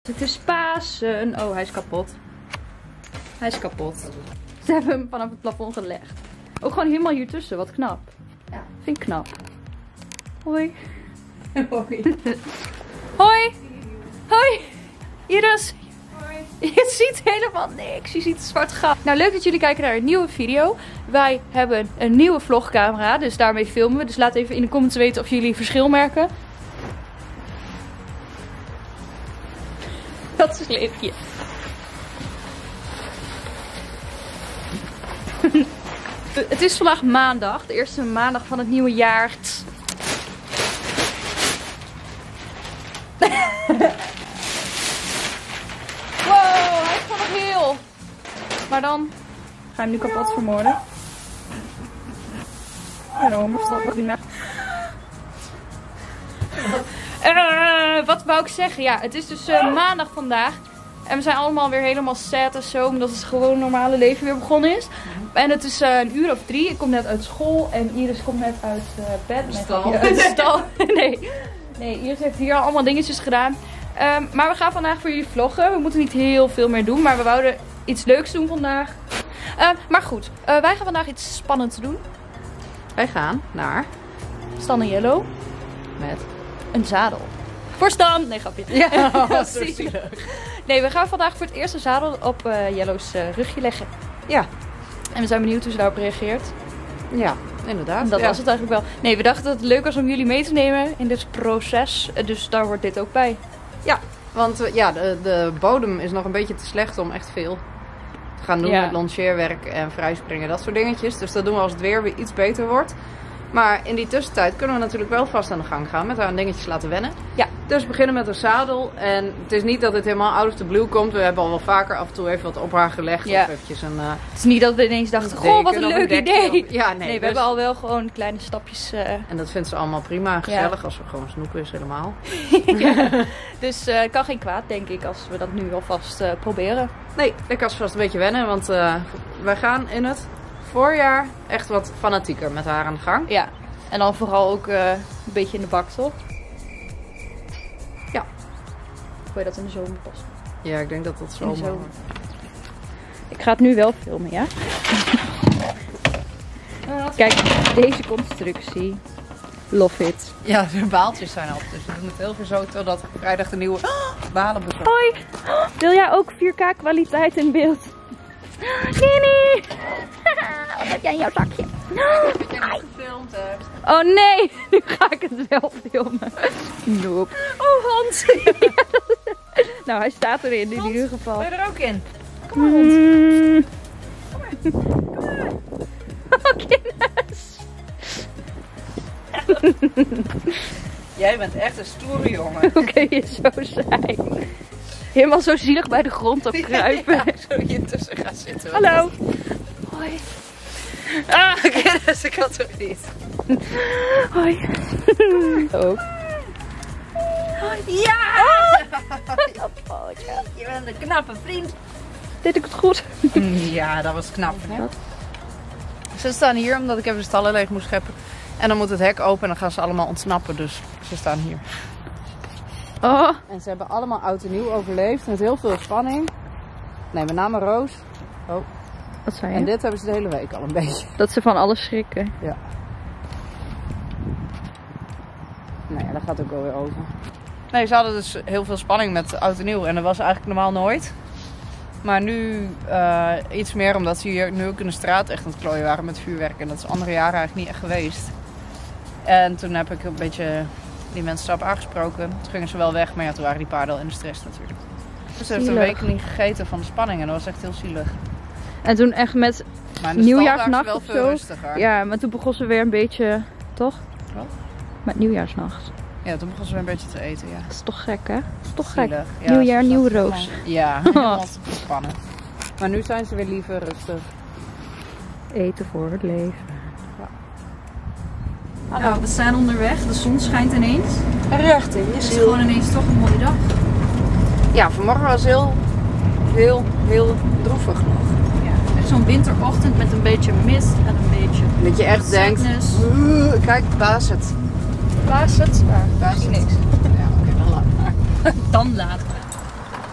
Het is Pasen. Oh, hij is kapot. Hij is kapot. Ze hebben hem vanaf het plafond gelegd. Ook gewoon helemaal hier tussen. Wat knap. Ja. Vind ik knap. Hoi. Hoi. Hoi. Hoi. Iris. Hoi. Je ziet helemaal niks. Je ziet zwart gat. Nou, leuk dat jullie kijken naar een nieuwe video. Wij hebben een nieuwe vlogcamera. Dus daarmee filmen we. Dus laat even in de comments weten of jullie verschil merken. Dat is een leefje. Het is vandaag maandag. De eerste maandag van het nieuwe jaar. Wow, hij is van het heel. Maar dan ga je hem nu kapot vermoorden. Hallo, maar snap ik niet meer. Wat wou ik zeggen? Ja, het is dus maandag vandaag. En we zijn allemaal weer helemaal sad en zo. Omdat het gewoon normale leven weer begonnen is. En het is 1:00 of 3. Ik kom net uit school. En Iris komt net uit bed. Uit de stal. Nee, Iris heeft hier al allemaal dingetjes gedaan. Maar we gaan vandaag voor jullie vloggen. We moeten niet heel veel meer doen. Maar we wouden iets leuks doen vandaag. Maar goed, wij gaan vandaag iets spannends doen. Wij gaan naar Stan en Yellow. Met een zadel. Voor Stan! Nee, grapje. Ja, dat is zielig. Nee, we gaan vandaag voor het eerst een zadel op Yellow's rugje leggen. Ja. En we zijn benieuwd hoe ze daarop reageert. Ja, inderdaad. En dat was het eigenlijk wel. Nee, we dachten dat het leuk was om jullie mee te nemen in dit proces. Dus daar hoort dit ook bij. Ja, want de bodem is nog een beetje te slecht om echt veel te gaan doen met longeerwerk en vrijspringen. Dat soort dingetjes. Dus dat doen we als het weer iets beter wordt. Maar in die tussentijd kunnen we natuurlijk wel vast aan de gang gaan. Met haar aan dingetjes laten wennen. Ja. Dus we beginnen met een zadel. En het is niet dat het helemaal out of the blue komt. We hebben al wel vaker af en toe even wat op haar gelegd. Ja. Of eventjes een... Het is niet dat we ineens dachten, goh, wat een leuk idee. Ja, Nee, we hebben al wel gewoon kleine stapjes. En dat vindt ze allemaal prima en gezellig als we gewoon snoepen is helemaal. Ja. Dus het kan geen kwaad, denk ik, als we dat nu alvast proberen. Nee, ik kan vast een beetje wennen. Want wij gaan in het voorjaar echt wat fanatieker met haar aan de gang. Ja, en dan vooral ook een beetje in de bak, toch? Ja. Of wil je dat in de zomer passen? Ja, ik denk dat dat zo zomer. Ik ga het nu wel filmen, ja? Kijk, deze constructie. Love it. Ja, de baaltjes zijn op. Dus we doen het heel veel zo totdat vrijdag de nieuwe balen bezorgt. Hoi! Wil jij ook 4K kwaliteit in beeld? Nini! Wat heb jij in jouw zakje? Dat jij nog gefilmd hebt. Oh nee, nu ga ik het wel filmen. Nope. Oh, Hans! Nou, hij staat erin in ieder geval. Ben je er ook in? Kom maar, Hans. Kom maar. Oh, Guinness. Jij bent echt een stoere jongen. Hoe kun je zo zijn? Helemaal zo zielig bij de grond op kruipen. Ja, zo hier tussen gaan zitten. Hallo. Hoi. Ah, Guinness, ik had het niet. Hoi. Ook. Ja! Oh, Je bent een knappe vriend. deed ik het goed? Ja, dat was knap. Hè? Ze staan hier omdat ik even de stallen leeg moest scheppen. En dan moet het hek open en dan gaan ze allemaal ontsnappen. Dus ze staan hier. Oh. En ze hebben allemaal oud en nieuw overleefd met heel veel spanning. Nee, met name Roos. Oh. Wat zei je? En dit hebben ze de hele week al een beetje. Dat ze van alles schrikken. Ja. Nou ja, dat gaat ook wel weer over. Nee, ze hadden dus heel veel spanning met oud en nieuw. En dat was eigenlijk normaal nooit. Maar nu iets meer, omdat ze hier nu ook in de straat echt aan het klooien waren met vuurwerk. En dat is andere jaren eigenlijk niet echt geweest. En toen heb ik een beetje die mensen erop aangesproken. Toen gingen ze wel weg, maar ja, toen waren die paarden al in de stress natuurlijk. Dus ze heeft een week niet gegeten van de spanning en dat was echt heel zielig. En toen echt met Maar in de nieuwjaarsnacht wel of veel zo. rustiger. Ja, maar toen begon ze weer een beetje, toch? Wat? Met nieuwjaarsnacht. Ja, toen begon ze weer een beetje te eten, ja. Dat is toch gek, hè? Dat is toch gek. Zielig. Ja, Nieuwjaar, ze nieuw zat Roos. helemaal- Ja, helemaal te spannen. Maar nu zijn ze weer liever rustig. Eten voor het leven. Nou, we zijn onderweg. De zon schijnt ineens. Recht in je Het is gewoon ineens toch een mooie dag. Ja, vanmorgen was heel droevig nog. Ja, echt zo'n winterochtend met een beetje mist en een beetje Dat je echt denkt, sadness. kijk, baas het. Waar is het? Baas het. niks. Ja, oké, dan laat maar. Dan later.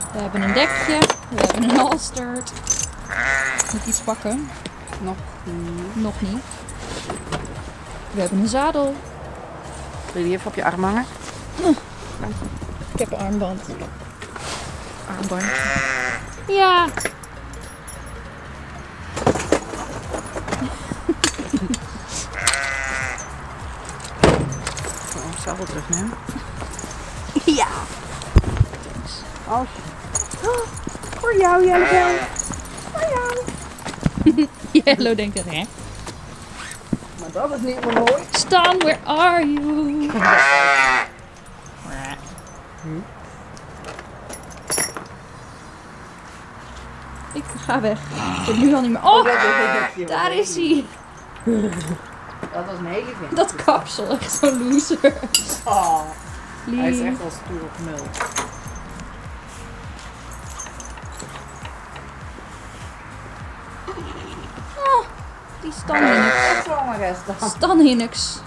We hebben een dekje. We hebben een halstert. Moet ik iets pakken? Nog. Nog niet. We hebben een zadel. Wil je die even op je arm hangen? Ik heb een armband. Armband. Ja. Zadel terugnemen. Ja. Oh, voor jou, Jellebel. Voor jou. Yellow denkt dat, hè? Maar dat is niet meer mooi. Stan, where are you? Ik ga weg. Ik ben nu al niet meer. Oh, daar is hij. Dat was een hele vink. Dat kapsel, echt zo'n loser. Oh, Lief. hij is echt wel stoer op mul. Oh, die Stan Hinux. Zangeres dan. Stan Hinux.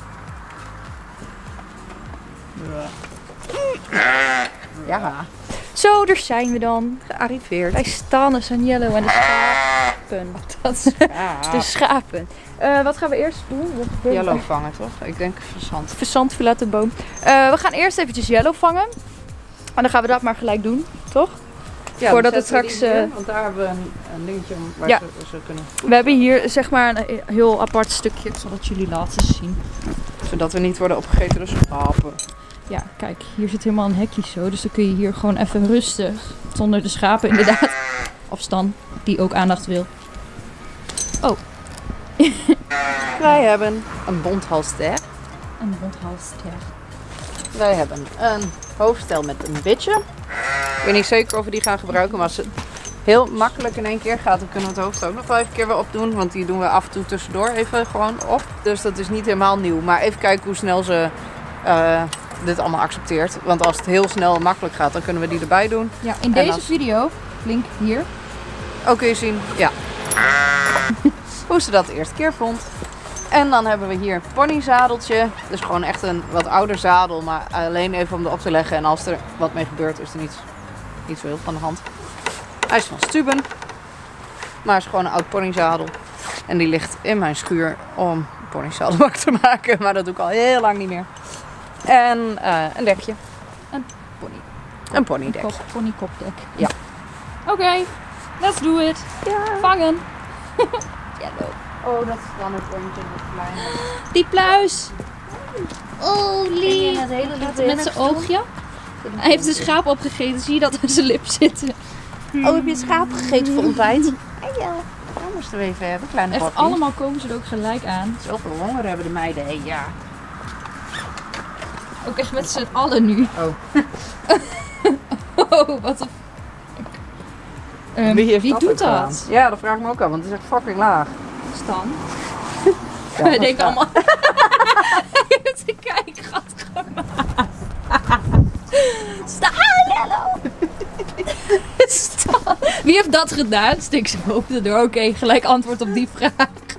Ja, Zo, daar zijn we dan. gearriveerd. Wij staan dus aan Yellow en de schapen. Dat is de schapen. Wat gaan we eerst doen? Yellow vangen toch? Ik denk verzand. Verzand uit de boom. We gaan eerst eventjes Yellow vangen. En dan gaan we dat maar gelijk doen, toch? Ja, Voordat dan het zetten we straks, die hier, want daar hebben we een dingetje waar Ja. ze kunnen. We hebben hier zeg maar een heel apart stukje. Ik zal het jullie laten zien. Zodat we niet worden opgegeten door schapen. Ja, kijk, hier zit helemaal een hekje zo. Dus dan kun je hier gewoon even rustig. Zonder de schapen inderdaad. Of Stan, die ook aandacht wil. Oh, Wij hebben een bonthalster. een rondhalster. Wij hebben een hoofdstel met een bitje. Ik weet niet zeker of we die gaan gebruiken, maar als het heel makkelijk in één keer gaat, dan kunnen we het hoofd ook nog 5 keer weer opdoen. Want die doen we af en toe tussendoor even gewoon op. Dus dat is niet helemaal nieuw. Maar even kijken hoe snel ze dit allemaal accepteert. Want als het heel snel en makkelijk gaat, dan kunnen we die erbij doen. Ja, in En deze als- video, link hier. Ook kun je zien, ja. Hoe ze dat de eerste keer vond. En dan hebben we hier een ponyzadeltje. Dus gewoon echt een wat ouder zadel, maar alleen even om erop te leggen. En als er wat mee gebeurt, is er niet zo heel van de hand. Hij is van Stuben. Maar het is gewoon een oud ponyzadel. En die ligt in mijn schuur om een ponyzadelbak te maken. Maar dat doe ik al heel lang niet meer. En een dekje. Pony. Een ponydek. Ponykopdek. Ja. Oké, let's do it. Ja. Vangen. Yellow. Oh, dat is dan een ponytje wat klein. Die pluis. Oh, lief. het hele Met zijn oogje. Hij heeft een schaap opgegeten. Zie je dat aan zijn lip zitten? Oh, heb je schaap gegeten voor ontbijt? Ja, dat moesten we even hebben, kleine Echt papi. allemaal komen ze er ook gelijk aan. Zoveel honger hebben de meiden, hé, ja. Ook echt met z'n allen nu. Oh. Oh, wat een... wie doet dat? Ja, dat vraag ik me ook aan, want het is echt fucking laag. Stan. Ja, We denken allemaal... Hij heeft een kijkgat gemaakt. Stan, Yellow. Stan. Wie heeft dat gedaan? Stik zijn hoofd erdoor. Oké, gelijk antwoord op die vraag.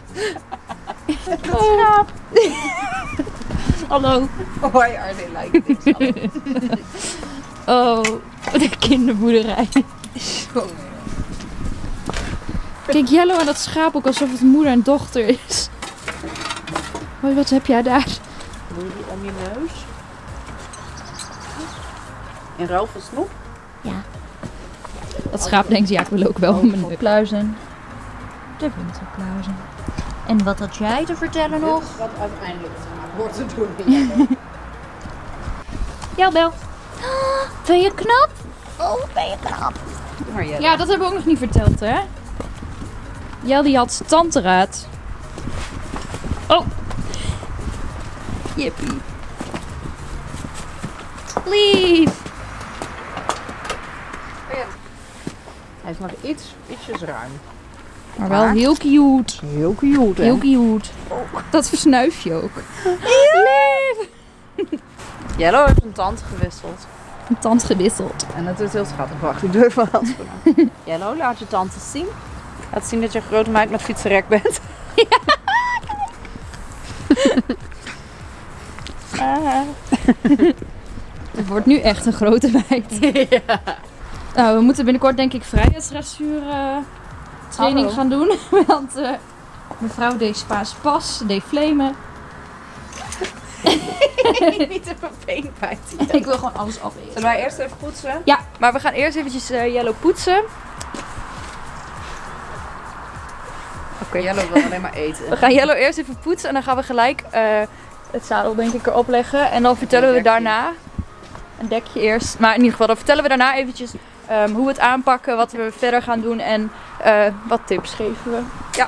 Dat schaap. Hallo. Why are they like this? Oh, de kinderboerderij. Kijk, Yellow en dat schaap ook alsof het moeder en dochter is. Hoi, wat heb jij daar? Doe je die om je neus? In ruil van snoep? Dat schaap denkt, ja, ik wil ook wel mijn neus. Pluizen. De winterpluizen. En wat had jij te vertellen nog? Dit is wat uiteindelijk wordt te doen. Jel, ben je knap? Oh, ben je knap? Doe maar, Jelle. Ja, dat hebben we ook nog niet verteld, hè? Jel die had tanderaad. Oh. Jippie. Lief. Hij is nog ietsjes ruim. Maar wel heel cute. Heel cute, hè? Heel cute. Dat versnuif je ook. Lief. Yellow heeft een tand gewisseld. Een tand gewisseld. En dat is heel schattig. Wacht, ik doe even mijn handschoenen. Yellow, laat je tand eens zien. Laat zien dat je een grote meid met fietsenrek bent. Het wordt nu echt een grote meid. Ja. Nou, we moeten binnenkort denk ik vrijheidsdressuur training gaan doen. Want mevrouw deed Spaans pas, deed flamen. Niet even been bijten. Ik wil gewoon alles afeten. Zullen wij eerst even poetsen? Ja, maar we gaan eerst eventjes Yellow poetsen. Oké, Yellow wil alleen maar eten. We gaan Yellow eerst even poetsen en dan gaan we gelijk het zadel denk ik erop leggen. En dan vertellen we daarna, een dekje eerst, maar in ieder geval dan vertellen we daarna eventjes hoe we het aanpakken, wat we verder gaan doen en wat tips geven we. Ja.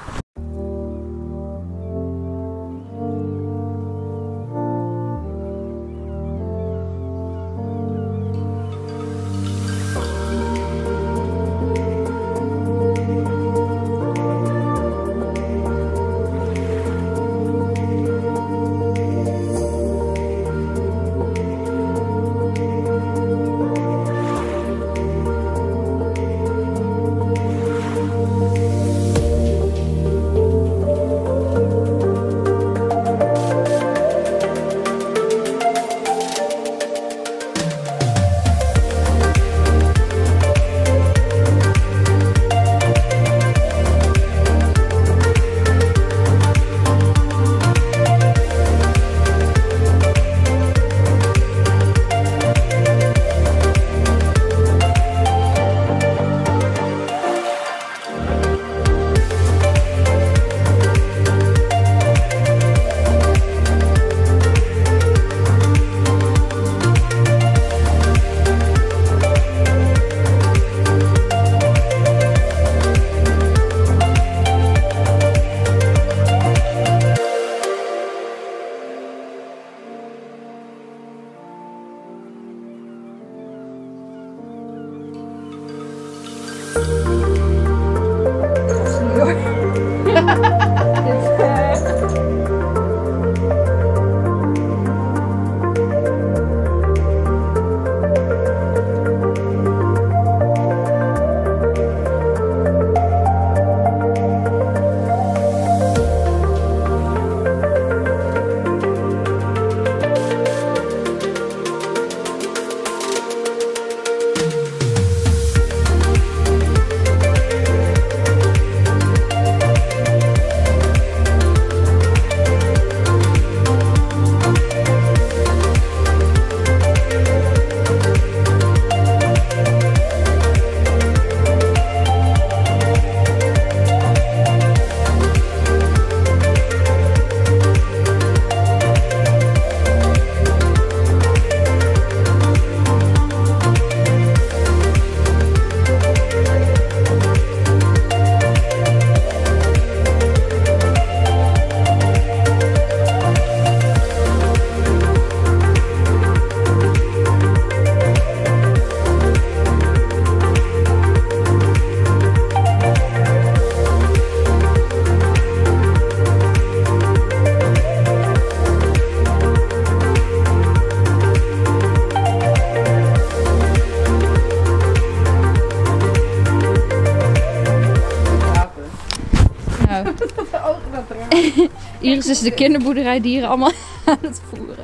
Iris is de kinderboerderijdieren allemaal aan het voeren.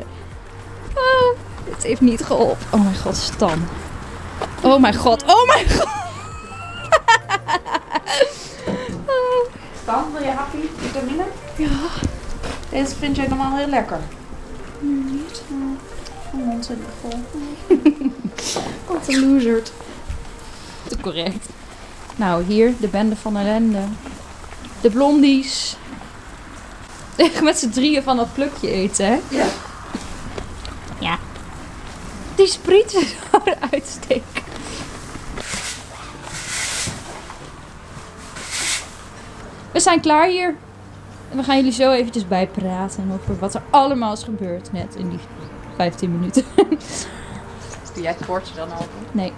Oh, dit heeft niet geholpen. Oh mijn god, Stan. Oh mijn god, oh mijn god. Stan, wil je happy vitamine? Ja. Deze vind jij normaal heel lekker. Niet. Mijn mond zit nog vol. Wat een loserd. Te correct. Nou, hier de bende van ellende. De blondies. Echt met z'n drieën van dat plukje eten, hè? Ja. Ja. Die sprieten zouden uitsteken. We zijn klaar hier. En we gaan jullie zo eventjes bijpraten over wat er allemaal is gebeurd net in die 15 minuten. Doe jij het bordje dan open? Nee.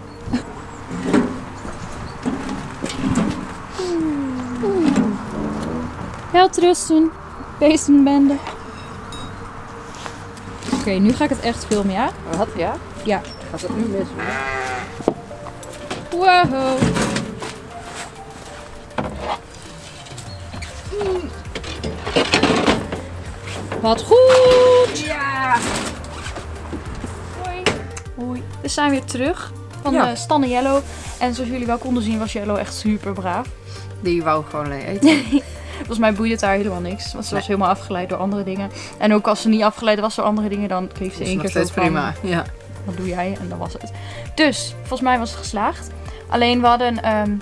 Welterusten. Beestenbende. Oké, nu ga ik het echt filmen, ja? Wat, ja? Ja. Gaat het nu mis? Wow. Wat goed! Ja! Hoi. Hoi. We zijn weer terug. van Stan en Yellow. En zoals jullie wel konden zien was Yellow echt super braaf. Die wou gewoon eten. Volgens mij boeide het daar helemaal niks. Want ze was helemaal afgeleid door andere dingen. En ook als ze niet afgeleid was door andere dingen, dan kreeg ze 1 keer zo van... prima, ja. Wat doe jij? En dat was het. Dus, volgens mij was het geslaagd. Alleen we hadden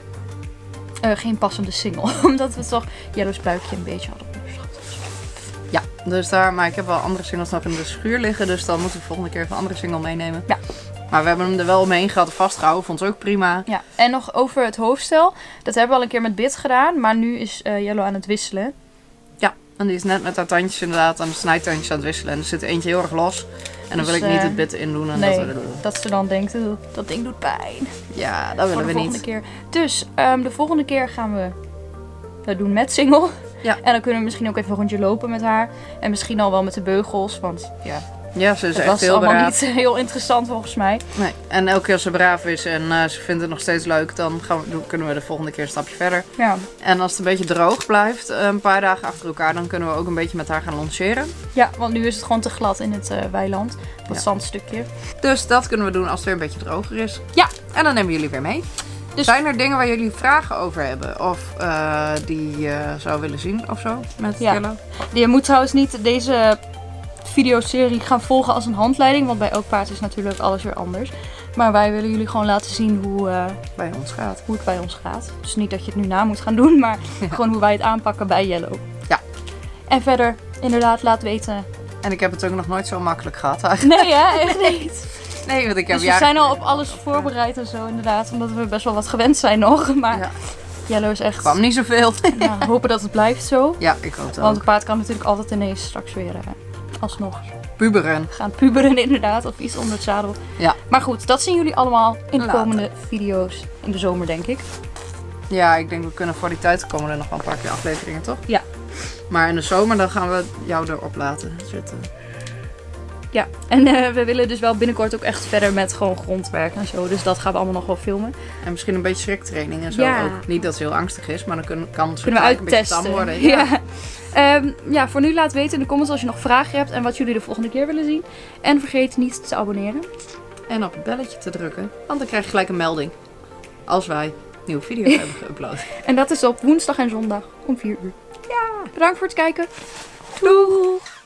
geen passende single. Omdat we toch Yellow's buikje een beetje hadden onderschat. Ja, dus maar ik heb wel andere singles nog in de schuur liggen. Dus dan moeten we volgende keer even een andere single meenemen. Ja. Maar we hebben hem er wel omheen gehad, vastgehouden. Vond ze ook prima. Ja, en nog over het hoofdstel. Dat hebben we al een keer met Bit gedaan. Maar nu is Yellow aan het wisselen. Ja, en die is net met haar tandjes inderdaad aan de snijtandjes aan het wisselen. En er zit eentje heel erg los. En dan wil ik niet het Bit in doen. En nee, dat ze dan denkt, dat ding doet pijn. Ja, dat willen we niet. Volgende keer. Dus de volgende keer gaan we dat doen met single. Ja. En dan kunnen we misschien ook even een rondje lopen met haar. En misschien al wel met de beugels. Want ja, ze is dat echt was heel allemaal braaf. niet heel interessant volgens mij. Nee. En elke keer als ze braaf is en ze vindt het nog steeds leuk, dan kunnen we de volgende keer een stapje verder. Ja. En als het een beetje droog blijft, een paar dagen achter elkaar, dan kunnen we ook een beetje met haar gaan logeren. Ja, want nu is het gewoon te glad in het weiland. Dat zandstukje. Dus dat kunnen we doen als het weer een beetje droger is. Ja. En dan nemen we jullie weer mee. Dus... Zijn er dingen waar jullie vragen over hebben? Of die je zou willen zien of zo met Yellow? Je moet trouwens niet deze videoserie gaan volgen als een handleiding. Want bij elk paard is natuurlijk alles weer anders. Maar wij willen jullie gewoon laten zien hoe het bij ons gaat. Dus niet dat je het nu na moet gaan doen. Maar gewoon hoe wij het aanpakken bij Yellow. Ja. En verder inderdaad laat weten. En ik heb het ook nog nooit zo makkelijk gehad eigenlijk. Nee hè? Echt niet. Nee, want ik heb dus we zijn al op alles voorbereid en zo inderdaad. Omdat we best wel wat gewend zijn nog. Maar Yellow is echt... kwam niet zoveel. Nou, we hopen dat het blijft zo. Ja, ik hoop het Want ook. het paard kan natuurlijk altijd ineens straks weer alsnog puberen. Gaan puberen inderdaad. Of iets onder het zadel. Ja. Maar goed, dat zien jullie allemaal in de komende video's. In de zomer denk ik. Ja, ik denk we kunnen voor die tijd komen er nog wel een paar keer afleveringen, toch? Ja. Maar in de zomer dan gaan we jou erop laten zitten. Ja, en we willen dus wel binnenkort ook echt verder met gewoon grondwerk en zo. Dus dat gaan we allemaal nog wel filmen. En misschien een beetje schriktraining en zo ook. Niet dat ze heel angstig is, maar dan kan ze we een beetje tam worden. Ja. Voor nu laat weten in de comments als je nog vragen hebt en wat jullie de volgende keer willen zien. En vergeet niet te abonneren. En op het belletje te drukken, want dan krijg je gelijk een melding. Als wij nieuwe video's hebben geüpload. En dat is op woensdag en zondag om 4 uur. Ja, bedankt voor het kijken. Doeg!